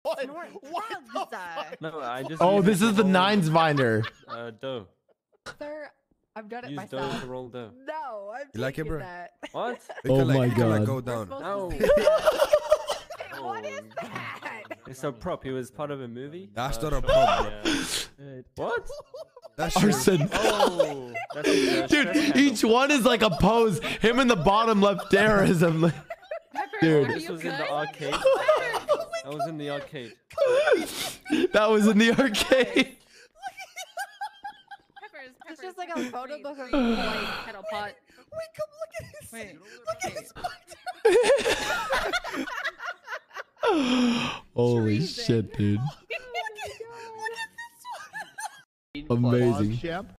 What the fuck? No, I just. Oh, used this it is to the roll, nines binder. Dough. Sir, I've done it Use dough myself. to roll dough. No, I'm You like it, taking bro? that. What? It Oh can, like, my it can, like, God. go down. No. Hey, what is that? It's a prop. He was part of a movie. That's not a sure, prop. yeah. What? That's Arson. Oh, that's a Dude, stress each one is like a pose. Him in the bottom left there is a... handle. Dude. This was in the arcade. That was in the arcade. That was in the arcade. It's just like a photo book of like kettle pot. Wait, come look at his. Wait. Look at his. Holy Treason. shit, dude. Look at this one. Amazing.